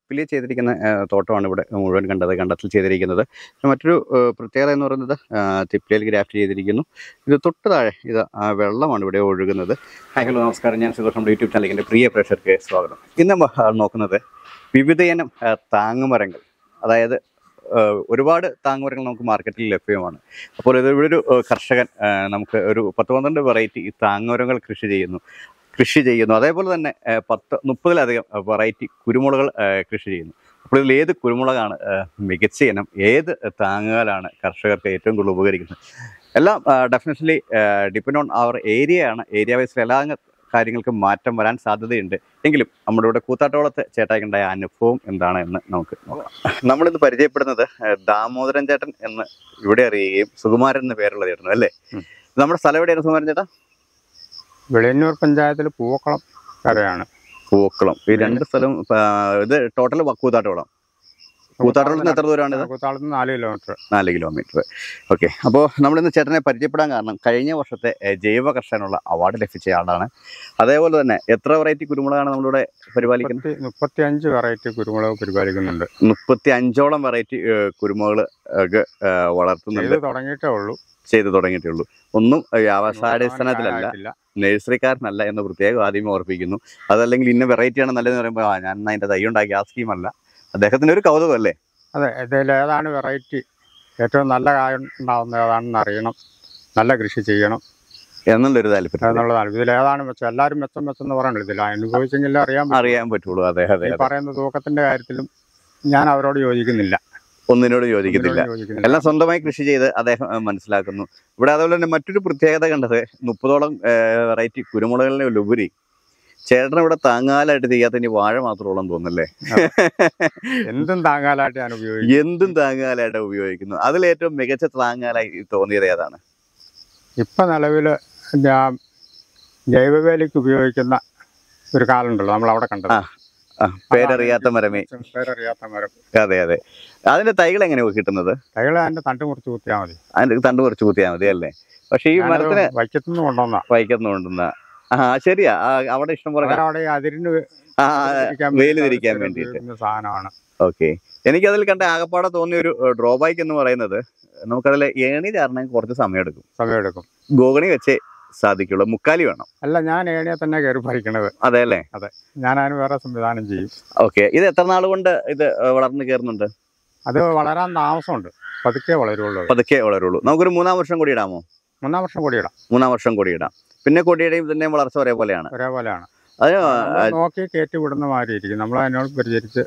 ടിപ്പിൽ ചെയ്തിരിക്കുന്ന തോട്ടമാണ് ഇവിടെ മുഴുവൻ കണ്ടത്തിൽ ചെയ്തിരിക്കുന്നത്. മറ്റൊരു പ്രത്യേകത എന്ന് പറയുന്നത് തിപ്പിലിയിൽ ഗ്രാഫ്റ്റ് ചെയ്തിരിക്കുന്നു. ഇത് തൊട്ട് താഴെ ഇത് വെള്ളമാണ് ഇവിടെ ഒഴുകുന്നത്. ഹായ് ഹലോ നമസ്കാരം, ഞാൻ സുധീർ നമ്മുടെ യൂട്യൂബ് ചാനലിൽ എൻ്റെ പ്രിയ പ്രേക്ഷകർക്ക് സ്വാഗതം. ഇന്ന് നോക്കുന്നത് വിവിധയിനം താങ്ങുമരങ്ങൾ, അതായത് ഒരുപാട് താങ്ങുമരങ്ങൾ നമുക്ക് മാർക്കറ്റിൽ ലഭ്യമാണ്. അപ്പോൾ ഇവിടെ ഒരു കർഷകൻ നമുക്ക് ഒരു 10-12 വെറൈറ്റി താങ്ങുമരങ്ങൾ കൃഷി ചെയ്യുന്നു. അതേപോലെ തന്നെ 30-ലധികം വെറൈറ്റി കുരുമുളകൾ കൃഷി ചെയ്യുന്നു. അപ്പോൾ ഇതിൽ ഏത് കുരുമുളകാണ് മികച്ച ഇനം, ഏത് താങ്ങുകാലാണ് കർഷകർക്ക് ഏറ്റവും കൂടുതൽ ഉപകരിക്കുന്നത്, എല്ലാം ഡെഫിനറ്റ്ലി ഡിപ്പെൻഡ് ഓൺ അവർ ഏരിയ വൈസിൽ എല്ലാ കാര്യങ്ങൾക്കും മാറ്റം വരാൻ സാധ്യതയുണ്ട്. എങ്കിലും നമ്മുടെ ഇവിടെ കൂത്താട്ടോളത്തെ ചേട്ടായിക്കുണ്ടായ അനുഭവം എന്താണ് എന്ന് നമുക്ക് നോക്കാം. നമ്മളിന്ന് പരിചയപ്പെടുന്നത് ദാമോദരൻ ചേട്ടൻ എന്ന് ഇവിടെ അറിയുകയും സുകുമാരൻ എന്ന പേരുള്ള ചേട്ടനും അല്ലേ? നമ്മുടെ സ്ഥലം എവിടെയാണ് സുകുമാരൻ ചേട്ടാ? വെളിയന്നൂർ പഞ്ചായത്തിൽ പൂവക്കുളം കരയാണ്. പൂവക്കുളം, ഈ രണ്ട് സ്ഥലം ഇത് ടോട്ടൽ കൂത്താട്ടോളം. കൂത്താട്ടോളത്തിന് എത്ര ദൂരമാണ്? കൂത്താട്ടത്തിന് 4 കിലോമീറ്റർ. ഓക്കെ. അപ്പോൾ നമ്മളിന്ന് ചേട്ടനെ പരിചയപ്പെടാൻ കാരണം കഴിഞ്ഞ വർഷത്തെ ജൈവ കർഷകനുള്ള അവാർഡ് ലഭിച്ച ആളാണ്. അതേപോലെ തന്നെ എത്ര വെറൈറ്റി കുരുമുളകാണ് നമ്മളിവിടെ പരിപാലിക്കുന്നത്? 35 വെറൈറ്റി കുരുമുളക് പരിപാലിക്കുന്നുണ്ട്. 35ഓളം വെറൈറ്റി കുരുമുളക് വളർത്തുന്നുണ്ട്. ചെയ്ത് തുടങ്ങിയിട്ടേ ഉള്ളൂ. ഒന്നും വ്യാവസായാടിസ്ഥാനത്തിലല്ല, നഴ്സറിക്കാരനല്ല എന്ന് പ്രത്യേകം ആദ്യമേ ഓർപ്പിക്കുന്നു. അതല്ലെങ്കിൽ ഇന്ന വെറൈറ്റിയാണ് നല്ലതെന്ന് പറയുമ്പോൾ ഞാൻ അതിൻ്റെ തൈ ഉണ്ടാക്കി ആ സ്കീമല്ല. അദ്ദേഹത്തിന് ഒരു കൗതുകം അല്ലേ? അതെ, ഇതിൽ ഏതാണ് വെറൈറ്റി ഏറ്റവും നല്ല കായ ഉണ്ടാവുന്നത് ഏതാണെന്ന് അറിയണം, നല്ല കൃഷി ചെയ്യണം എന്നുള്ളൊരു താല്പര്യം. ഇതിൽ ഏതാണ് മെച്ചം, എല്ലാവരും മെച്ചെന്ന് പറയണല്ലോ, ഇതിൽ അനുഭവിച്ചെങ്കിലും അറിയാൻ പറ്റുള്ളൂ. അതെ അതെ. പറയുന്ന തൂക്കത്തിന്റെ കാര്യത്തിലും ഞാൻ അവരോട് യോജിക്കുന്നില്ല, ഒന്നിനോട് യോജിക്കുന്നില്ല. എല്ലാം സ്വന്തമായി കൃഷി ചെയ്ത് അദ്ദേഹം മനസ്സിലാക്കുന്നു. ഇവിടെ അതുപോലെ തന്നെ മറ്റൊരു പ്രത്യേകത കണ്ടത് 30ഓളം വെറൈറ്റി കുരുമുളകളിലുപരി ചേട്ടൻ ഇവിടെ താങ്ങാലായിട്ട് ചെയ്യാത്ത ഇനി വാഴ മാത്രമോളം തോന്നല്ലേ? എന്തും താങ്ങാലായിട്ട് ഉപയോഗിക്കുന്നു. അതിലേറ്റവും മികച്ച താങ്ങാലായി തോന്നിയത് ഏതാണ്? ഇപ്പൊ നിലവില് ജൈവവേലിക്ക് ഉപയോഗിക്കുന്ന ഒരു കാലുണ്ടല്ലോ നമ്മൾ അവിടെ കണ്ടത്, പേരറിയാത്ത മരം. അതെ അതെ. അതിന്റെ തൈകൾ എങ്ങനെയാ കിട്ടുന്നത്? തൈകൾ അതിന്റെ തണ്ട് മുറിച്ച് കുത്തിയാൽ മതി. അതിന്റെ തണ്ട് മുറിച്ച് കുത്തിയാൽ മതി അല്ലേ? പക്ഷെ ഈ മരത്തിന് വൈക്കത്തുനിന്ന് കൊണ്ടുവന്ന ശരിയാ, അവിടെ ഇഷ്ടംപോലെ വെയിൽ തിരിക്കാൻ വേണ്ടിയിട്ട് സാധനമാണ്. ഓക്കെ. എനിക്കതിൽ കണ്ട ആകപ്പാടെ തോന്നിയ ഒരു ഡ്രോബാക്ക് എന്ന് പറയുന്നത് നമുക്കതിൽ ഏണി ചാരണമെങ്കിൽ കുറച്ച് സമയം എടുക്കും. ഗോഗണി വെച്ചേ സാധിക്കുള്ളൂ, മുക്കാലി വേണം. അല്ല, ഞാൻ ഏണിയെ തന്നെ കയറി പറിക്കണത്. അതെ അല്ലേ? അതെ, ഞാൻ അതിന് വേറെ സംവിധാനം ചെയ്യും. ഓക്കെ. ഇത് എത്ര നാൾ കൊണ്ട് ഇത് വളർന്നു കയറുന്നുണ്ട്? അത് വളരാൻ താമസമുണ്ട്, പതുക്കെ വളരുള്ളൂ. നമുക്കൊരു 3-ാം വർഷം കൂടി ഇടാമോ? 3-ാം വർഷം കൂടി ഇടാം. പിന്നെ കൊടിയുടെയും തന്നെ വളർച്ച ഒരേപോലെയാണ്. അത് നോക്കി കയറ്റി വിടുന്ന മാതിരി ഇരിക്കും. നമ്മൾ അതിനോട് പരിചരിച്ച്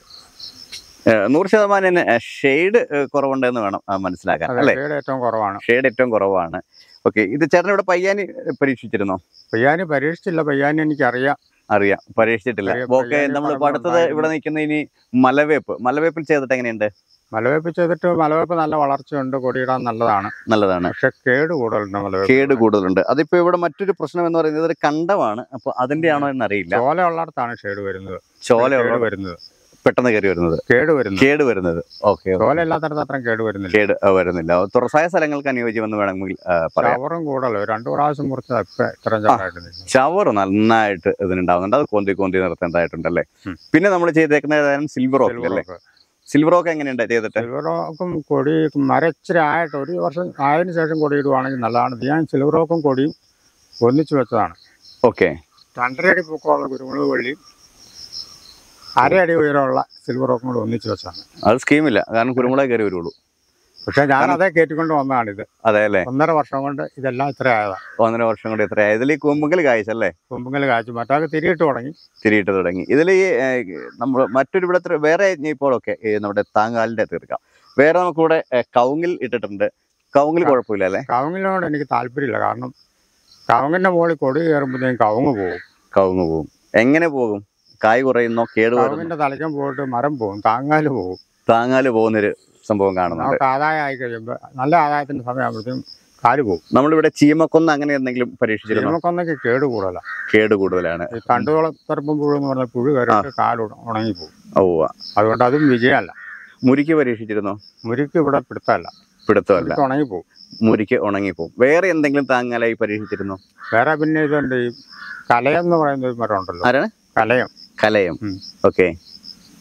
100% ഷെയ്ഡ് കുറവുണ്ടെന്ന് വേണം മനസ്സിലാക്കാൻ അല്ലേ? ഷെയ്ഡ് ഏറ്റവും കുറവാണ്. ഓക്കെ. ഇത് ചേട്ടൻ ഇവിടെ പയ്യാനി പരീക്ഷിച്ചിരുന്നോ? പയ്യാനി പരീക്ഷിച്ചില്ല. പയ്യാനി എനിക്കറിയാം. പരീക്ഷിച്ചിട്ടില്ല. ഓക്കെ. നമ്മൾ അടുത്തത് ഇവിടെ നിൽക്കുന്ന ഇനി മലവേപ്പിൽ ചെയ്തിട്ട് എങ്ങനെയുണ്ട്? മലവേപ്പ് നല്ല വളർച്ചയുണ്ട്, കൊടിയിടാൻ നല്ലതാണ്. പക്ഷെ കേട് കൂടുതലുണ്ട്. അതിപ്പോ ഇവിടെ മറ്റൊരു പ്രശ്നം എന്ന് പറയുന്നത് ഒരു കണ്ടമാണ്. അപ്പൊ അതിന്റെ ആണോ എന്നറിയില്ല. ചോല ഉള്ളിടത്താണ് ഷേഡ് വരുന്നത്. പെട്ടെന്ന് കേട് വരുന്നത്. ഓക്കെ. ചോല എല്ലാത്തരത്തും അത്രയും കേട് വരുന്നില്ല. തുറസായ സ്ഥലങ്ങൾക്ക് അനുയോജ്യമെന്ന് വേണമെങ്കിൽ ചവറും കൂടുതലോ 2 പ്രാവശ്യം മുറിച്ചത് ചവറ് നന്നായിട്ട് ഇതിനുണ്ടാവുന്നുണ്ട്. അത് കോന്തി നിർത്തേണ്ടതായിട്ടുണ്ടല്ലേ? പിന്നെ നമ്മൾ ചെയ്തേക്കുന്ന സിൽവർ ഓക്ക് അല്ലേ? സിൽവർ ഓക്ക് എങ്ങനെയുണ്ട് ചെയ്തിട്ട്? സിൽവർ ഓക്കും കൊടി മരച്ചിരി ആയിട്ട് 1 വർഷം ആയതിനു ശേഷം കൊടി ഇടുവാണെങ്കിൽ നല്ലതാണ്. ഞാൻ സിൽവർ ഓക്കും കൊടിയും ഒന്നിച്ചു വെച്ചതാണ്. ഓക്കെ. 2.5 അടി പൊക്കമുള്ള കുരുമുളക് വള്ളിയും 1/2 അടി ഉയരമുള്ള സിൽവർ ഓക്കും കൂടെ ഒന്നിച്ചു വെച്ചാണ്. അത് സ്കീമില്ല, കാരണം കുരുമുളക് കയറി വരുള്ളൂ. പക്ഷെ ഞാൻ അതേ കയറ്റിക്കൊണ്ട് വന്നതാണിത്. അതെ അല്ലേ? 1.5 വർഷം കൊണ്ട് ഇതെല്ലാം ഇത്ര ആയതാണ്. 1.5 വർഷം കൊണ്ട് ഇത്ര ആയത്. ഇതിൽ കൂമ്പുങ്കൽ കായ്ച്ചല്ലേ? കൂമ്പുങ്കൽ കായ്ച്ചു. മറ്റൊക്കെ തിരിയിട്ട് തുടങ്ങി. ഇതിൽ നമ്മൾ മറ്റൊരു ഇവിടെ വേറെ ഇപ്പോഴൊക്കെ നമ്മുടെ താങ്ങാലിന്റെ തീർക്കാം. വേറെ നമുക്കിവിടെ കവുങ്ങിൽ ഇട്ടിട്ടുണ്ട്. കവുങ്ങിൽ കുഴപ്പമില്ല അല്ലേ? കവുങ്ങിനോട് എനിക്ക് താല്പര്യമില്ല. കാരണം കവുങ്ങിന്റെ മുകളിൽ കൊടി കയറുമ്പോഴത്തേക്കും കവുങ്ങ് പോകും. എങ്ങനെ പോകും? കായ് കുറയുന്നോ? കവുങ്ങിന്റെ തലയ്ക്കാൻ പോയിട്ട് മരം പോകും, താങ്ങാല് പോകുന്നൊരു സംഭവം കാണുന്നുണ്ട്. ആദായം ആയി കഴിയുമ്പോൾ നല്ല ആദായത്തിന്റെ സമയമാകുമ്പോഴത്തേക്കും കാല് പോകും. നമ്മളിവിടെ ചീമക്കൊന്ന അങ്ങനെ എന്തെങ്കിലും പരീക്ഷിച്ചിരുന്നു? ചീമക്കൊന്നയ്ക്ക് കേട് കൂടുതലാണ്. തണ്ടുകളെ തെറുമ്പുഴ എന്ന് പറഞ്ഞ പുഴു കയറിയിട്ട് കാല് ഉണങ്ങിപ്പോകും. അതുകൊണ്ട് അതും വിജയമല്ല. മുരിക്ക് പരീക്ഷിച്ചിരുന്നോ? മുരിക്ക് ഇവിടെ പിടുത്തമല്ല, ഉണങ്ങിപ്പോവും. മുരിക്ക് ഉണങ്ങിപ്പോവും. വേറെ എന്തെങ്കിലും താങ്ങാലായി പരീക്ഷിച്ചിരുന്നോ? വേറെ പിന്നെ ഇതുണ്ട്, ഈ കലയം എന്ന് പറയുന്ന ഒരു മരം ഉണ്ടല്ലോ. ആരാണ്? കലയം. ഓക്കെ.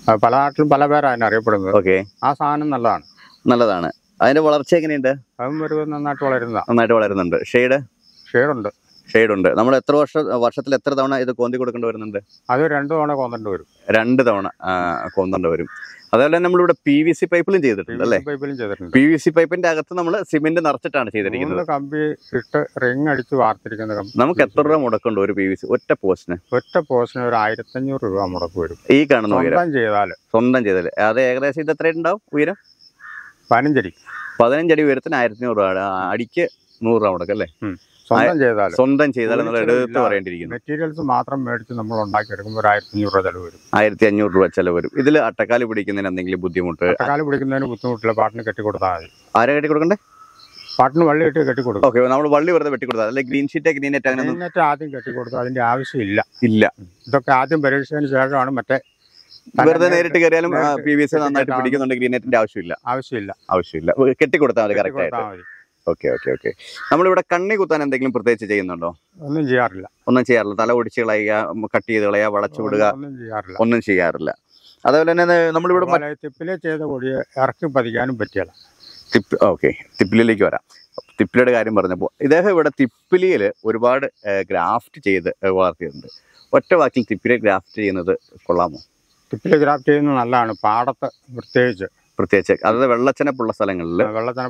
പല നാട്ടിലും പല പേരാണ് അതിന് അറിയപ്പെടുന്നത്. ഓക്കെ, ആ സാധനം നല്ലതാണ്. നല്ലതാണ്. അതിന്റെ വളർച്ച എങ്ങനെയുണ്ട്? അതും ഒരു നന്നായിട്ട് വളരുന്നതാണ്. നന്നായിട്ട് വളരുന്നുണ്ട്. ഷെയ്ഡുണ്ട്. ഷെയ്ഡുണ്ട്. നമ്മൾ എത്ര വർഷത്തിൽ എത്ര തവണ ഇത് കോന്തി കൊടുക്കേണ്ടി വരുന്നുണ്ട്? അത് 2 തവണ കൊന്നിട്ട് വരും. 2 തവണ കൊന്നേണ്ടി വരും. അതുപോലെ നമ്മളിവിടെ PVC പൈപ്പിലും ചെയ്തിട്ടുണ്ട് അല്ലേ? പൈപ്പിലും ചെയ്തിട്ടുണ്ട്. PVC പൈപ്പിന്റെ അകത്ത് നമ്മൾ സിമെന്റ് നിറച്ചിട്ടാണ് ചെയ്തിരിക്കുന്നത്. കമ്പി ഇട്ട് റിങ് അടിച്ച് വാർത്തിരിക്കുന്ന കമ്പി. നമുക്ക് എത്ര രൂപ മുടക്കുണ്ട് ഒരു PVC ഒറ്റ പോസ്റ്റിന്? ഒറ്റ പോസ്റ്റിന് ഒരു 1500 രൂപ മുടക്ക് വരും. ഈ കാണുന്ന ഉയരം സ്വന്തം ചെയ്താൽ അത് ഏകദേശം ഇത് എത്ര ഉണ്ടാവും ഉയരം? 15 അടി. 15 അടി ഉയരത്തിന് 1500 രൂപ, അടിക്ക് 100 രൂപ മുടക്കും അല്ലേ? സ്വന്തം ചെയ്താൽ നമ്മൾ എടുത്ത് പറയേണ്ടിയിരിക്കുന്നു. മെറ്റീരിയൽസ് മാത്രം മേടിച്ച് നമ്മൾ ഉണ്ടാക്കിയെടുക്കുമ്പോൾ ഒരു 1500 രൂപ ചെലവ് വരും. 1500 രൂപ ചെലവ് വരും. ഇതിൽ അട്ടക്കാല് പിടിക്കുന്നതിന് എന്തെങ്കിലും ബുദ്ധിമുട്ട്? അട്ടക്കാല് പിടിക്കുന്നതിന് ബുദ്ധിമുട്ടില്ല. പാട്ടിന് കെട്ടിക്കൊടുത്താൽ മതി. ആരെ കെട്ടിക്കൊടുക്കണ്ടേ? പാട്ടിന് വള്ളി കെട്ടി കെട്ടിക്കൊടുക്കും. ഓക്കെ, നമ്മൾ വള്ളി വെറുതെ വെട്ടിക്കൊടുത്താൽ അല്ലെ? ഗ്രീൻ ഷീറ്റ് ഗ്രീൻ നെറ്റ് അങ്ങനെ നെറ്റ് ആദ്യം കെട്ടിക്കൊടുത്താൽ അതിന്റെ ആവശ്യമില്ല. ഇല്ല. ഇതൊക്കെ ആദ്യം പരീക്ഷിച്ചതിന് ശേഷമാണ് മറ്റേ വെറുതെ നേരിട്ട് കയറിയാലും PVC നന്നായിട്ട് പിടിക്കുന്നുണ്ട്. ഗ്രീൻ നെറ്റിന്റെ ആവശ്യമില്ല. കെട്ടിക്കൊടുത്താൽ മതി കറക്റ്റ് ആയിട്ട്. ഓക്കെ. നമ്മളിവിടെ കണ്ണി കുത്താൻ എന്തെങ്കിലും പ്രത്യേകിച്ച് ചെയ്യുന്നുണ്ടോ? ഒന്നും ചെയ്യാറില്ല. തല ഒടിച്ച് കളയുക, കട്ട് ചെയ്ത് കളയുക, വളച്ചു വിടുക, ഒന്നും ചെയ്യാറില്ല. അതേപോലെ തന്നെ നമ്മളിവിടെ തിപ്പിലെ ചെയ്ത കൊടിയെ ഇറക്കി പതിക്കാനും പറ്റിയല്ല. ഓക്കെ, തിപ്പിലിയിലേക്ക് വരാം. തിപ്പിലിയുടെ കാര്യം പറഞ്ഞപ്പോൾ ഇദ്ദേഹം ഇവിടെ തിപ്പിലിയിൽ ഒരുപാട് ഗ്രാഫ്റ്റ് ചെയ്ത് വളർത്തിയിട്ടുണ്ട്. ഒറ്റ വാക്കിൽ തിപ്പിലെ ഗ്രാഫ്റ്റ് ചെയ്യുന്നത് കൊള്ളാമോ? തിപ്പിലെ ഗ്രാഫ്റ്റ് ചെയ്യുന്നത് നല്ലതാണ്. പാടത്ത് പ്രത്യേകിച്ച് അതായത് വെള്ളച്ചനപ്പുള്ള സ്ഥലങ്ങളിൽ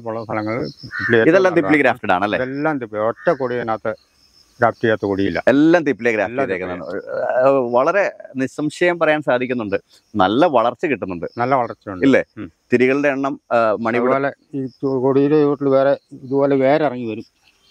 ഇതെല്ലാം തിപ്പിലി ഗ്രാഫ്റ്റഡ് ആണല്ലേ? എല്ലാം തിപ്പിലി. ഒറ്റ കൊടി അതിനകത്ത് ഗ്രാഫ്റ്റ് ചെയ്യാത്ത കൊടിയില്ല. എല്ലാം തിപ്പിലി ഗ്രാഫ്റ്റ് ചെയ്തേക്കുന്നതാണ്. വളരെ നിസ്സംശയം പറയാൻ സാധിക്കുന്നുണ്ട്, നല്ല വളർച്ച കിട്ടുന്നുണ്ട്. നല്ല വളർച്ചയുണ്ട് ഇല്ലേ? തിരികളുടെ എണ്ണം മണി പോലെ ഈ കൊടിയുടെ ചുവട്ടിൽ വേറെ ഇതുപോലെ വേരിറങ്ങി വരും.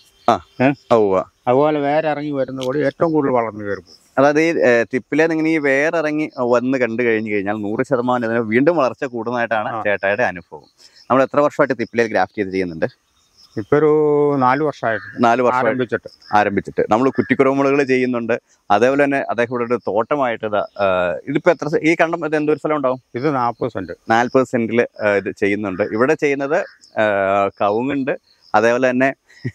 അതുപോലെ വേരിറങ്ങി വരുന്ന കൊടി ഏറ്റവും കൂടുതൽ വളർന്നു കയറും. അതായത് ഈ തിപ്പിലേന്ന് ഇങ്ങനെ ഈ വേറിറങ്ങി വന്ന് കണ്ടു കഴിഞ്ഞാൽ 100% ഇതിന് വീണ്ടും വളർച്ച കൂടുന്നതായിട്ടാണ് ചേട്ടായുടെ അനുഭവം. നമ്മൾ എത്ര വർഷമായിട്ട് തിപ്പിലേൽ ഗ്രാഫ്റ്റ് ചെയ്ത് ചെയ്യുന്നുണ്ട്? ഇപ്പൊ ഒരു 4 വർഷമായിട്ട് ആരംഭിച്ചിട്ട് നമ്മൾ കുറ്റിക്കുറമുളകൾ ചെയ്യുന്നുണ്ട്. അതേപോലെ തന്നെ അദ്ദേഹം ഇവിടെ ഒരു തോട്ടമായിട്ട് ഇതിപ്പോ എത്ര ഈ കണ്ടം ഇത് എന്തൊരു സ്ഥലം ഉണ്ടാവും? ഇത് 40 സെന്റിൽ ഇത് ചെയ്യുന്നുണ്ട്. ഇവിടെ ചെയ്യുന്നത് കവുങ്ങുണ്ട്. അതേപോലെ തന്നെ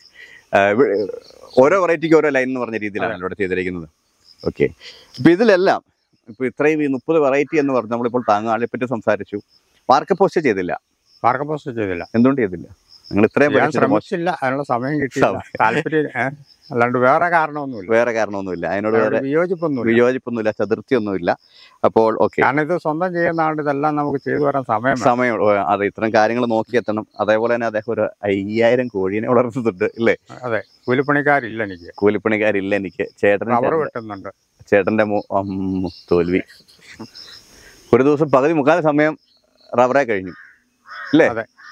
ഓരോ വെറൈറ്റിക്ക് ഓരോ ലൈൻ എന്ന് പറഞ്ഞ രീതിയിലാണ് ഇവിടെ ചെയ്തിരിക്കുന്നത്. ഓക്കെ, ഇപ്പൊ ഇതിലെല്ലാം ഇപ്പൊ ഇത്രയും ഈ 30 വെറൈറ്റി എന്ന് പറഞ്ഞു നമ്മളിപ്പോൾ താങ്ങാളിയെ പറ്റി സംസാരിച്ചു. വാർക്ക പോസ്റ്റ് ചെയ്തില്ല. എന്തുകൊണ്ട് ചെയ്തില്ല? നിങ്ങൾ ഇത്രയും ശ്രമിച്ചില്ല, അതിനുള്ള സമയം കിട്ടിയില്ല. താല്പര്യം അല്ലാണ്ട് വേറെ കാരണമൊന്നുമില്ല. അതിനോട് വിയോജിപ്പൊന്നുമില്ല, ചതുർത്ഥിയൊന്നുമില്ല. അപ്പോൾ ഓക്കെ, കാരണം ഇത് സ്വന്തം ചെയ്യുന്നതാണ്. ഇതെല്ലാം നമുക്ക് ചെയ്തു വരാൻ സമയം. അതെ, ഇത്തരം കാര്യങ്ങൾ നോക്കിയെത്തണം. അതേപോലെ തന്നെ അദ്ദേഹം ഒരു 5000 കോഴീനെ വളർത്തുന്നുണ്ട് ഇല്ലേ? അതെ. കൂലിപ്പണിക്കാരില്ല എനിക്ക്. ചേട്ടന്റെ തോൽവി. ഒരു ദിവസം പകുതി മുക്കാൽ സമയം റബ്ബറെ കഴിഞ്ഞു അല്ലേ?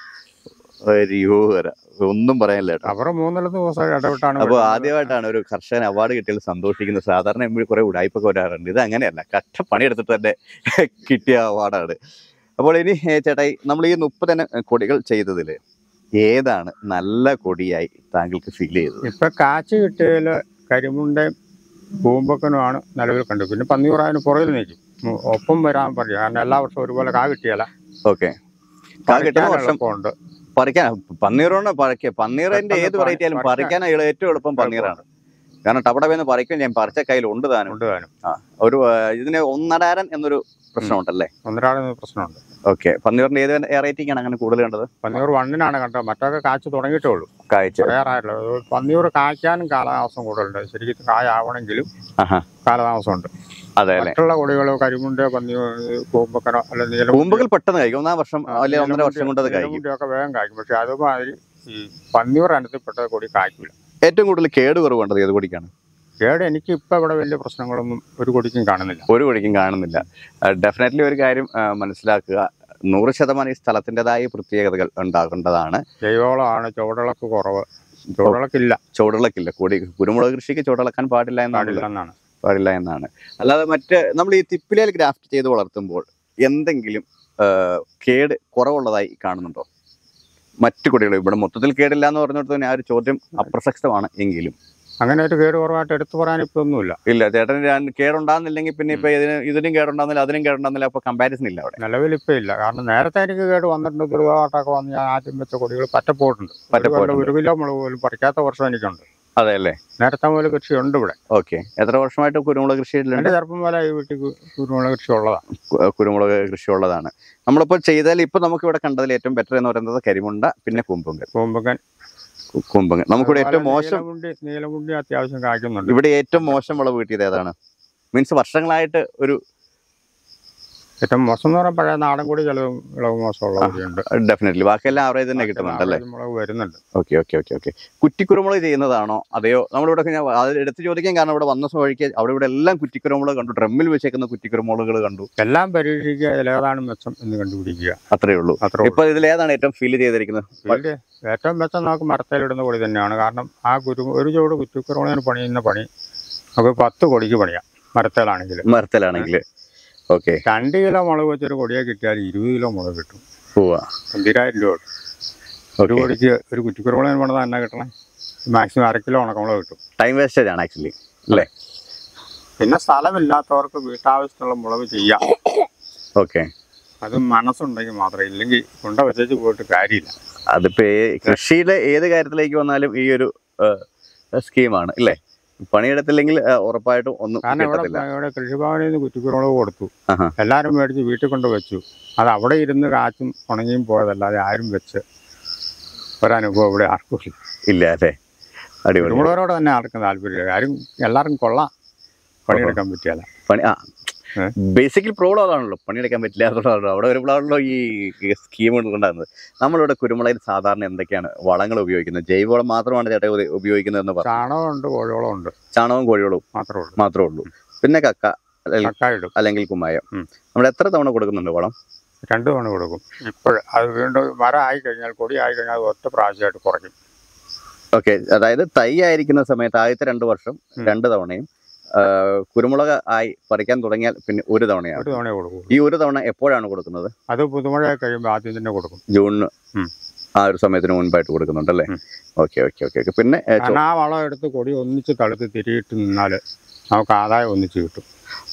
ഒന്നും പറയാനില്ല. അപ്പൊ ആദ്യമായിട്ടാണ് ഒരു കർഷകൻ അവാർഡ് കിട്ടിയാൽ സന്തോഷിക്കുന്നത്. സാധാരണ കുറെ ഉടായ്പൊക്കെ വരാറുണ്ട്. ഇത് അങ്ങനെയല്ല, കട്ട പണിയെടുത്തിട്ട് തന്നെ കിട്ടിയ അവാർഡാണ്. അപ്പോൾ ഇനി ചേട്ടായി, നമ്മൾ ഈ 30 കൊടികൾ ചെയ്തതിൽ ഏതാണ് നല്ല കൊടിയായി താങ്കൾക്ക് ഫീൽ ചെയ്തത്? ഇപ്പൊ കാച്ച് കിട്ടിയതില് കരിമുണ്ടയും പൂമ്പക്കനുമാണ് നിലവിൽ കണ്ടു. പിന്നെ പന്നിയൂറായതിന് പുറകിൽ നിൽക്കും, ഒപ്പം വരാൻ പറയും. കാരണം എല്ലാ വർഷവും ഒരുപോലെ കാ കിട്ടിയല്ല. ഓക്കെ, കാ കിട്ടുന്ന വർഷം ഉണ്ട്. പറിക്കാൻ പന്നീറാണ് പന്നീറിന്റെ ഏത് വെറൈറ്റി ആയാലും പറിക്കാൻ ഏറ്റവും എളുപ്പം പന്നീറാണ്. കാരണം ടപടവേന്ന് പറിക്കും ഞാൻ പറിച്ച കയ്യിലുണ്ട് താനും. ഒരു ഇതിന് ഒന്നടാരൻ എന്നൊരു പ്രശ്നമുണ്ടല്ലേ? പ്രശ്നമുണ്ട്. ഓക്കെ, പന്നീറിന്റെ ഏത് വെറൈറ്റിക്കാണ് അങ്ങനെ കൂടുതൽ കണ്ടത്? പന്നീർ 1 കണ്ടത്. മറ്റൊക്കെ കാഴ്ച തുടങ്ങിയിട്ടേ ഉള്ളൂ. പന്നീർ കായ്ക്കാനും കാലതാമസം കൂടുതലുണ്ട്. ശരിക്കും കായാവണമെങ്കിലും കാലതാമസമുണ്ട്. മറ്റുള്ള കൊടികൾ കരിമുണ്ട്, പന്നിയൂർ, പൂമ്പക്കനോ അല്ലെങ്കിൽ പൂമ്പകൽ പെട്ടെന്ന് കഴിക്കും. 1 വർഷം അല്ലെങ്കിൽ 1.5 വർഷം കൊണ്ട് ഒക്കെ വേഗം കായ്ക്കും. പക്ഷെ അതുമാതിരി ഈ പന്നിയൂർ അനത്തിൽപ്പെട്ട കൊടി കായ്ക്കില്ല. ഏറ്റവും കൂടുതൽ കേട് കുറവുണ്ടത് ഏത് കൊടിക്കാണ്? കേട് എനിക്ക് ഇപ്പം ഇവിടെ വലിയ പ്രശ്നങ്ങളൊന്നും ഒരു കൊടിക്കും കാണുന്നില്ല. ഡെഫിനറ്റ്ലി ഒരു കാര്യം മനസ്സിലാക്കുക, 100% ഈ സ്ഥലത്തിൻ്റെതായ പ്രത്യേകതകൾ ഉണ്ടാകേണ്ടതാണ്. ജൈവവളമാണ്. ചുവടിളക്ക് കുറവ്. ചുവടിളക്കില്ല. കുരുമുളക് കൃഷിക്ക് ചുവടിളക്കാൻ പാടില്ല എന്നാണ്. അല്ലാതെ നമ്മൾ ഈ തിപ്പിലയിൽ ഗ്രാഫ്റ്റ് ചെയ്ത് വളർത്തുമ്പോൾ എന്തെങ്കിലും കേട് കുറവുള്ളതായി കാണുന്നുണ്ടോ? മറ്റു കൊടികൾ ഇവിടെ മൊത്തത്തിൽ കേടില്ല എന്ന് പറഞ്ഞിട്ട് തന്നെ ആ ഒരു ചോദ്യം അപ്രസക്തമാണ്. എങ്കിലും അങ്ങനെ ഒരു കേട് കുറവായിട്ട് എടുത്തു പറയാൻ ഇപ്പൊ ഒന്നുമില്ല. ചേട്ടന് കേടുണ്ടാകുന്നില്ലെങ്കിൽ പിന്നെ ഇപ്പൊ ഇതിനും കേടുണ്ടാകുന്നില്ല, അതിനും കേടുണ്ടാകുന്നില്ല. അപ്പൊ കമ്പാരിസൺ ഇല്ല അവിടെ നിലവിൽ ഇപ്പൊ ഇല്ല. കാരണം നേരത്തെ എനിക്ക് കേട് വന്നിട്ടുണ്ട്. ദുരിതമായിട്ടൊക്കെ വന്ന് ഞാൻ ആദ്യം വെച്ച കൊടികൾ പറ്റപ്പോയിട്ടുണ്ട്. 1 കിലോ മുളക് പോലും പറിക്കാത്ത വർഷം എനിക്കുണ്ട്. അതെ അല്ലേ? നേരത്തെ പോലെ കൃഷിയുണ്ട് ഇവിടെ. ഓക്കെ. എത്ര വർഷമായിട്ട് കുരുമുളക് കൃഷി എൻ്റെ ചെറുപ്പം പോലെ ഈ വീട്ടിൽ കുരുമുളക് കൃഷി ഉള്ളതാണ്. കുരുമുളക് കൃഷി ഉള്ളതാണ്. നമ്മളിപ്പോൾ ചെയ്താൽ ഇപ്പോൾ നമുക്ക് ഇവിടെ കണ്ടതിൽ ഏറ്റവും ബെറ്റർ എന്ന് പറയുന്നത് കരിമുണ്ട, പിന്നെ കൂമ്പുങ്കൻ. നമുക്കിവിടെ ഏറ്റവും മോശം നീലമുണ്ടി അത്യാവശ്യം കായ്ക്കുന്നുണ്ട്. ഇവിടെ ഏറ്റവും മോശം വിളവ് കിട്ടിയത് ഏതാണ്? മീൻസ് വർഷങ്ങളായിട്ട് ഒരു ഏറ്റവും മോശം എന്ന് പറഞ്ഞാൽ പഴയ നാടൻ കൂടി ചില വിളവ് മോശമുള്ളവരുണ്ട്. ഡെഫിനറ്റ്ലി. ബാക്കിയെല്ലാം ആവറേജ് തന്നെ കിട്ടുന്നുണ്ടല്ലേ? മുളക് വരുന്നുണ്ട്. ഓക്കെ. കുറ്റിക്കുരുമുളക് ചെയ്യുന്നതാണോ അതെയോ? നമ്മളിവിടെ ഞാൻ അത് എടുത്ത് ചോദിക്കാൻ കാരണം ഇവിടെ വന്ന വഴിക്ക് ഇവിടെ എല്ലാം കുറ്റിക്കുരുമുളക് കണ്ടു, ഡ്രമ്മിൽ വെച്ചേക്കുന്ന കുറ്റിക്കുരുമുളകുകൾ കണ്ടു. എല്ലാം പരീക്ഷിക്കുക, ഇതിലേതാണ് മെച്ചം എന്ന് കണ്ടുപിടിക്കുക. അത്രേ ഉള്ളൂ. ഇപ്പൊ ഇതിലേതാണ് ഏറ്റവും ഫീൽ ചെയ്തിരിക്കുന്നത്? ഏറ്റവും മെച്ചം നമുക്ക് മരത്തേലിടുന്ന കൊടി തന്നെയാണ്. കാരണം ആ ഒരു ചുവട് കുറ്റിക്കുരുമുളകിന് പണിയുന്ന പണി നമുക്ക് 10 കൊടിക്ക് പണിയാം മരത്തേലാണെങ്കിൽ. ഓക്കെ. 2 കിലോ മുളക് വെച്ചൊരു കൊടിയെ കിട്ടിയാൽ 20 കിലോ മുളക് കിട്ടും. 20,000 രൂപ. ഒരു കൊടിക്ക് ഒരു കുറ്റിക്കുരുമുളകിന് പണിതാൽ എന്നാ കിട്ടണേ? മാക്സിമം 1/2 കിലോ ഉണക്കമുളക് കിട്ടും. ടൈം വേസ്റ്റേജ് ആണ് ആക്ച്വലി അല്ലേ? പിന്നെ സ്ഥലമില്ലാത്തവർക്ക് വീട്ടാവശ്യത്തിനുള്ള മുളക് ചെയ്യാം. ഓക്കെ. അത് മനസ്സുണ്ടെങ്കിൽ മാത്രമേ, ഇല്ലെങ്കിൽ കൊണ്ട വെച്ചു പോയിട്ട് കാര്യമില്ല. അതിപ്പോ കൃഷിയിലെ ഏത് കാര്യത്തിലേക്ക് വന്നാലും ഈ ഒരു സ്കീമാണ് ഇല്ലേ? പണിയെടുത്തില്ലെങ്കിൽ ഉറപ്പായിട്ടും ഒന്നും. കാരണം ഇവിടെ കൃഷിഭവനിൽ നിന്ന് കുറ്റിക്കുരുമുളക് കൊടുത്തു, എല്ലാവരും മേടിച്ച് വീട്ടിൽ കൊണ്ട് വെച്ചു. അത് അവിടെ ഇരുന്ന് കാച്ചും ഉണങ്ങിയും പോയതല്ലാതെ ആരും വെച്ച് ഒരനുഭവം ഇവിടെ ആർക്കും ഇല്ല അല്ലേ? കുരുമുളകോട് തന്നെ ആർക്കും താല്പര്യമില്ല. ആരും എല്ലാവർക്കും കൊള്ളാം, പണിയെടുക്കാൻ പറ്റിയല്ല. ബേസിക്കലി പ്രോബ്ലം അതാണല്ലോ, പണിയെടുക്കാൻ പറ്റില്ല. അവിടെ വരുമ്പോഴാണല്ലോ ഈ സ്കീമുകൾ ഉണ്ടാകുന്നത്. നമ്മളിവിടെ കുരുമുളകിൽ സാധാരണ എന്തൊക്കെയാണ് വളങ്ങൾ ഉപയോഗിക്കുന്നത്? ജൈവവളം മാത്രമാണ് ചേട്ടാ ഉപയോഗിക്കുന്നതെന്ന് പറഞ്ഞു. ചാണകമുണ്ട്, കോഴിവളം ഉണ്ട്. ചാണകവും കോഴിവളവും മാത്രമേ ഉള്ളൂ. പിന്നെ കക്ക അല്ലെങ്കിൽ കുമ്മായം. നമ്മൾ എത്ര തവണ കൊടുക്കുന്നുണ്ട് വളം? 2 തവണ കൊടുക്കും. ഇപ്പോഴും അത് വീണ്ടും മരം ആയിക്കഴിഞ്ഞാൽ, കൊടി ആയിക്കഴിഞ്ഞാൽ അത് ഒറ്റ പ്രാവശ്യമായിട്ട് കുറയ്ക്കും. ഓക്കെ. അതായത് തൈ ആയിരിക്കുന്ന സമയത്ത് ആദ്യത്തെ 2 വർഷം 2 തവണയും, കുരുമുളക് ആയി പറിക്കാൻ തുടങ്ങിയാൽ പിന്നെ 1 തവണയാണ്. ഈ 1 തവണ എപ്പോഴാണ് കൊടുക്കുന്നത്? അത് പുതുമഴ കഴിയുമ്പോൾ ആദ്യം തന്നെ കൊടുക്കും. ജൂണിന് ആ ഒരു സമയത്തിന് മുൻപായിട്ട് കൊടുക്കുന്നുണ്ടല്ലേ? ഓക്കെ. പിന്നെ ആ വളം എടുത്ത് കൊടി ഒന്നിച്ച് തളുത്ത് തിരിയിട്ട് നിന്നാൽ നമുക്ക് ആദായം ഒന്നിച്ച് കിട്ടും.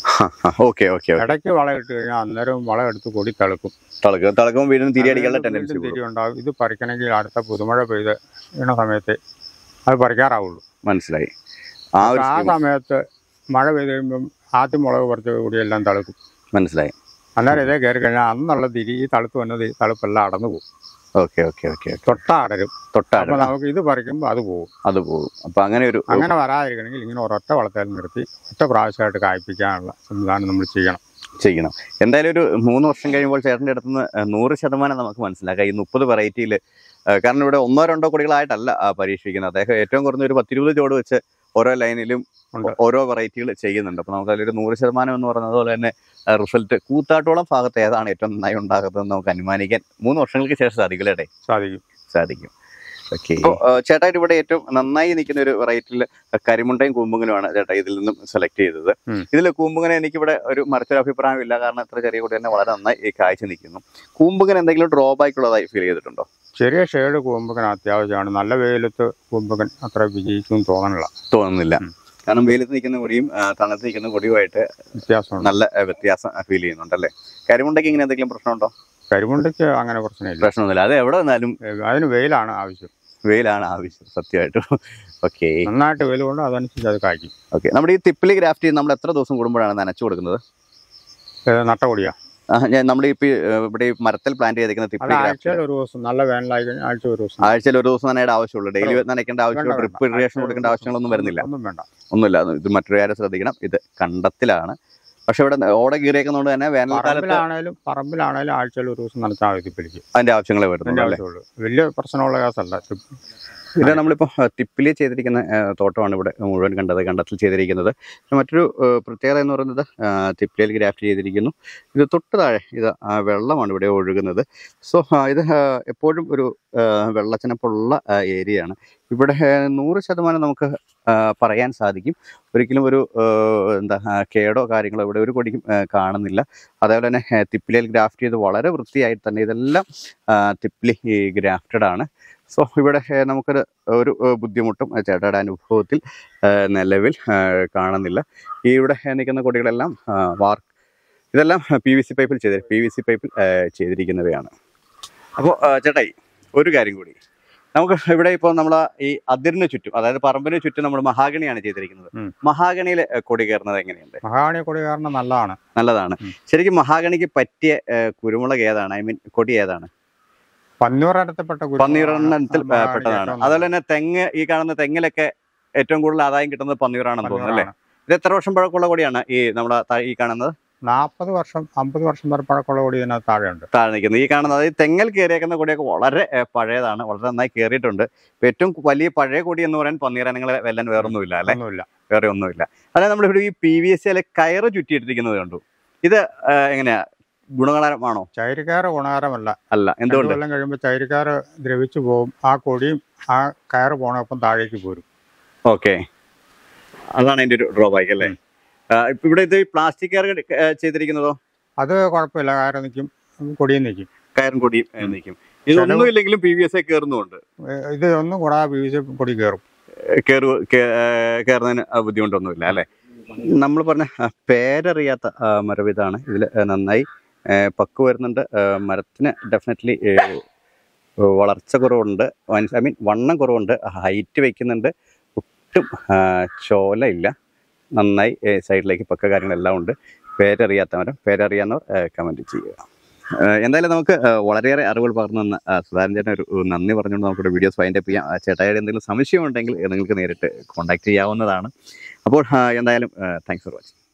ഓക്കെ. ഇടയ്ക്ക് വളം ഇട്ട് കഴിഞ്ഞാൽ അന്നേരം വളം എടുത്ത് കൊടി തളക്കും വീണ്ടും തിരിയടിക്കാനുള്ള ടെൻഡൻസി ഉണ്ടാവും. ഇത് പറിക്കണമെങ്കിൽ അടുത്ത പുതുമഴ പെയ്ത് വീണ സമയത്ത് അത് പറിക്കാറാവുള്ളൂ. മനസ്സിലായി. ആ സമയത്ത് മഴ പെയ്ത് കഴിയുമ്പം ആദ്യം മുളക് പറിച്ച കൂടിയെല്ലാം തളുക്കും. മനസ്സിലായി. അന്നേരം ഇതേ കയറി കഴിഞ്ഞാൽ അന്നുള്ള തിരി ഈ തളുത്ത് വന്നത് ഈ തളുപ്പെല്ലാം അടന്നു പോകും. ഓക്കെ. തൊട്ടാടരും. അപ്പൊ നമുക്ക് ഇത് പറിക്കുമ്പോൾ അത് പോകും. അപ്പൊ അങ്ങനെ വരാതിരിക്കണമെങ്കിൽ ഇങ്ങനെ ഒരൊറ്റ വളത്തേൽ നിർത്തി ഒറ്റ പ്രാവശ്യമായിട്ട് കായ്പ്പിക്കാനുള്ള സംവിധാനം നമ്മൾ ചെയ്യണം. എന്തായാലും ഒരു 3 വർഷം കഴിയുമ്പോൾ ചേട്ടൻ്റെ അടുത്തുനിന്ന് 100% നമുക്ക് മനസ്സിലാക്കാം ഈ 30 വെറൈറ്റിയിൽ. കാരണം ഇവിടെ 1-2 കൊടികളായിട്ടല്ല പരീക്ഷിക്കുന്നത്. അദ്ദേഹം ഏറ്റവും കുറഞ്ഞ ഒരു 10-20 ചോട് വെച്ച് ഓരോ ലൈനിലും ഓരോ വെറൈറ്റികൾ ചെയ്യുന്നുണ്ട്. അപ്പോൾ നമുക്ക് അതിലൊരു 100% എന്ന് പറയുന്നത് പോലെ തന്നെ റിസൾട്ട് കൂത്താട്ടോളം ഭാഗത്ത് ഏതാണ് ഏറ്റവും നന്നായി ഉണ്ടാകുന്നതെന്ന് നമുക്ക് അനുമാനിക്കാൻ 3 വർഷങ്ങൾക്ക് ശേഷം സാധിക്കില്ലേ? സാധിക്കും. ഓക്കെ. ഇപ്പോൾ ചേട്ടായിട്ട് ഇവിടെ ഏറ്റവും നന്നായി നിൽക്കുന്ന ഒരു വെറൈറ്റിയിൽ കരിമുണ്ടയും കൂമ്പുങ്ങനുമാണ് ചേട്ടാ ഇതിൽ നിന്നും സെലക്ട് ചെയ്തത്. ഇതിൽ കൂമ്പുങ്ങനെ എനിക്കിവിടെ ഒരു മറിച്ചൊരു അഭിപ്രായം ഇല്ല. കാരണം ഇത്ര ചെറിയ കൂടി തന്നെ വളരെ നന്നായി കാഴ്ച നിൽക്കുന്നു. കൂമ്പുങ്ങൻ എന്തെങ്കിലും ഡ്രോബാക്ക് ഉള്ളതായി ഫീൽ ചെയ്തിട്ടുണ്ടോ? ചെറിയ ഷെയ്ഡ് കൂമ്പുങ്ങൻ അത്യാവശ്യമാണ്. നല്ല വെയിലത്ത് കൂമ്പുങ്ങൻ അത്ര വിജയിക്കും തോന്നുന്നില്ല. കാരണം വെയിലത്ത് നിൽക്കുന്ന കൊടിയും തണുത്ത് നിൽക്കുന്ന കൊടിയുമായിട്ട് നല്ല വ്യത്യാസം ഫീൽ ചെയ്യുന്നുണ്ടല്ലേ? കരിമുണ്ടയ്ക്ക് ഇങ്ങനെ എന്തെങ്കിലും പ്രശ്നമുണ്ടോ? കരിമുണ്ടയ്ക്ക് അങ്ങനെ പ്രശ്നമൊന്നുമില്ല. അത് എവിടെ വന്നാലും അതിന് വെയിലാണ് ആവശ്യം. സത്യമായിട്ടും. ഓക്കെ. നന്നായിട്ട് വെയിൽ കൊണ്ട് അതനുസരിച്ച് അത് കായ്ക്കും. ഓക്കെ. നമ്മുടെ ഈ തിപ്പിലി ഗ്രാഫ്റ്റ് ചെയ്ത് നമ്മൾ എത്ര ദിവസം കൂടുമ്പോഴാണ് നനച്ചു കൊടുക്കുന്നത്? നട്ടകൊടിയാ നമ്മുടെ ഇവിടെ മരത്തിൽ പ്ലാന്റ് ചെയ്തിരിക്കുന്ന തിപ്പിലി ആഴ്ചയിൽ ഒരു ദിവസം, നല്ല വേനലായി കഴിഞ്ഞാൽ ആഴ്ചയിൽ ഒരു ദിവസം നനയുടെ ആവശ്യമുള്ളൂ. ഡെയിലി നനയ്ക്കേണ്ട ആവശ്യമുള്ള ഡ്രിപ്പ് ഇറിഗേഷൻ കൊടുക്കേണ്ട ആവശ്യങ്ങളൊന്നും വരുന്നില്ല. ഒന്നുമില്ല. ഇത് മറ്റൊരു കാര്യം ശ്രദ്ധിക്കണം, ഇത് കണ്ടത്തിലാണ്. പക്ഷെ ഇവിടെ ഓട കീറിയേക്കുന്നതുകൊണ്ട് തന്നെ വേനൽക്കാലത്താണേലും പറമ്പിലാണേലും ആഴ്ചയിൽ ഒരു ദിവസം നനച്ചാൽ മതി. തിപ്പിലിക്ക് അതിന്റെ ആവശ്യങ്ങളെ വരുന്നുള്ളൂ. വലിയ പ്രശ്നമുള്ള കേസല്ല. ഇത് നമ്മളിപ്പോൾ തിപ്പിലി ചെയ്തിരിക്കുന്ന തോട്ടമാണ് ഇവിടെ മുഴുവൻ കണ്ടത്തിൽ ചെയ്തിരിക്കുന്നത്. മറ്റൊരു പ്രത്യേകത എന്ന് പറയുന്നത് തിപ്പിലിയിൽ ഗ്രാഫ്റ്റ് ചെയ്തിരിക്കുന്നു. ഇത് തൊട്ട് താഴെ ഇത് വെള്ളമാണ് ഇവിടെ ഒഴുകുന്നത്. സോ ഇത് എപ്പോഴും ഒരു വെള്ളച്ചനപ്പുള്ള ഏരിയയാണ്. ഇവിടെ 100% നമുക്ക് പറയാൻ സാധിക്കും. ഒരിക്കലും ഒരു കേടോ കാര്യങ്ങളോ ഇവിടെ ഒരു കൊടിക്കും കാണുന്നില്ല. അതേപോലെ തന്നെ തിപ്പിലിയിൽ ഗ്രാഫ്റ്റ് ചെയ്ത് വളരെ വൃത്തിയായിട്ട് തന്നെ ഇതെല്ലാം തിപ്പിലി ഗ്രാഫ്റ്റഡ് ആണ്. സോ ഇവിടെ നമുക്കൊരു ബുദ്ധിമുട്ടും ചേട്ടയുടെ അനുഭവത്തിൽ നിലവിൽ കാണുന്നില്ല. ഈ ഇവിടെ നിൽക്കുന്ന കൊടികളെല്ലാം ഇതെല്ലാം PVC പൈപ്പിൽ ചെയ്തിരിക്കുന്നവയാണ്. അപ്പോൾ ചേട്ടായി ഒരു കാര്യം കൂടി, നമുക്ക് ഇവിടെ ഇപ്പോൾ നമ്മൾ ഈ അതിരിന് ചുറ്റും, അതായത് പറമ്പിന് ചുറ്റും നമ്മൾ മഹാഗണിയാണ് ചെയ്തിരിക്കുന്നത്. മഹാഗണിയിൽ കൊടി കയറുന്നത് എങ്ങനെയുണ്ട്? മഹാഗണി കൊടി കയറുന്നത് നല്ലതാണ്. ശരിക്കും മഹാഗണിക്ക് പറ്റിയ കുരുമുളക് ഏതാണ്? ഐ മീൻ കൊടി ഏതാണ്? പന്നിയൂരെണ്ണത്തിൽ പെട്ടതാണ്. അതുപോലെ തന്നെ തെങ്ങ്, ഈ കാണുന്ന തെങ്ങിലൊക്കെ ഏറ്റവും കൂടുതൽ ആദായം കിട്ടുന്നത് പന്നിയൂരാണെന്ന് തോന്നുന്നു അല്ലേ? ഇത് എത്ര വർഷം പഴക്കമുള്ള കൊടിയാണ് ഈ നമ്മുടെ ഈ കാണുന്നത്? 40 വർഷം 50 വർഷം വരെ പഴക്കമുള്ള കൊടി ഇതിനകത്ത് താഴെ നിൽക്കുന്നത്. ഈ കാണുന്നത് അതായത് തെങ്ങൽ കയറിയേക്കുന്ന കൊടിയൊക്കെ വളരെ പഴയതാണ്, വളരെ നന്നായി കയറിയിട്ടുണ്ട്. ഏറ്റവും വലിയ പഴയ കൊടി എന്ന് പറയാൻ പന്നീരനങ്ങളെ വെല്ലാൻ വേറൊന്നുമില്ല അല്ലെ? വേറെ ഒന്നുമില്ല. അതായത് നമ്മളിവിടെ ഈ PVC അല്ലെ കയറ് ചുറ്റിയിട്ടിരിക്കുന്നത് കണ്ടു. ഇത് എങ്ങനെയാ, ഗുണകരമാണോ? ചൈരിക്കാറ് ഗുണകരമല്ല. എന്തുകൊണ്ട്? കൊല്ലം കഴിയുമ്പോൾ ചൈരിക്കാറ് ദ്രവിച്ചു പോകും. ആ കൊടിയും ആ കയറ് പോണൊപ്പം താഴേക്ക് പോരും. ഓക്കെ, അതാണ് അതിന്റെ ഒരു ഡ്രോബാക്ക് അല്ലേ? ഇപ്പൊ ഇവിടെ ഇത് പ്ലാസ്റ്റിക് കയർ ചെയ്തിരിക്കുന്നതോ? അത് കുഴപ്പമില്ല, കയറ് നിൽക്കും, കൊടിയും നിൽക്കും. കയറും കൊടിയും നിൽക്കും. ഇതൊന്നും ഇല്ലെങ്കിലും PVC കയറുന്നുണ്ട്. ഇത് ഒന്നും കൂടാതെ PVC കൊടി കയറും. കയറുന്നതിന് ബുദ്ധിമുട്ടൊന്നുമില്ല അല്ലേ? നമ്മൾ പറഞ്ഞ പേരറിയാത്ത മരം ഇതാണ്. ഇതിൽ നന്നായി പക്ക് വരുന്നുണ്ട്. മരത്തിന് ഡെഫിനറ്റ്ലി വളർച്ച കുറവുണ്ട്, ഐ മീൻ വണ്ണം കുറവുണ്ട്, ഹൈറ്റ് വയ്ക്കുന്നുണ്ട്, ഒട്ടും ചോല ഇല്ല, നന്നായി സൈഡിലേക്ക് പക്ക കാര്യങ്ങളെല്ലാം ഉണ്ട്. പേരറിയാത്ത മരം, പേരറിയാവുന്നവർ കമൻറ്റ് ചെയ്യുക. എന്തായാലും നമുക്ക് വളരെയേറെ അറിവുകൾ പകർന്നു തന്ന സുധാരൻ ചേട്ടൻ ഒരു നന്ദി പറഞ്ഞുകൊണ്ട് നമുക്കിവിടെ വീഡിയോസ് ഫൈൻഡ് അപ്പ് ചെയ്യാം. ചേട്ടായുടെ എന്തെങ്കിലും സംശയം ഉണ്ടെങ്കിൽ നിങ്ങൾക്ക് നേരിട്ട് കോൺടാക്ട് ചെയ്യാവുന്നതാണ്. അപ്പോൾ എന്തായാലും താങ്ക്സ് ഫോർ വാച്ചിങ്.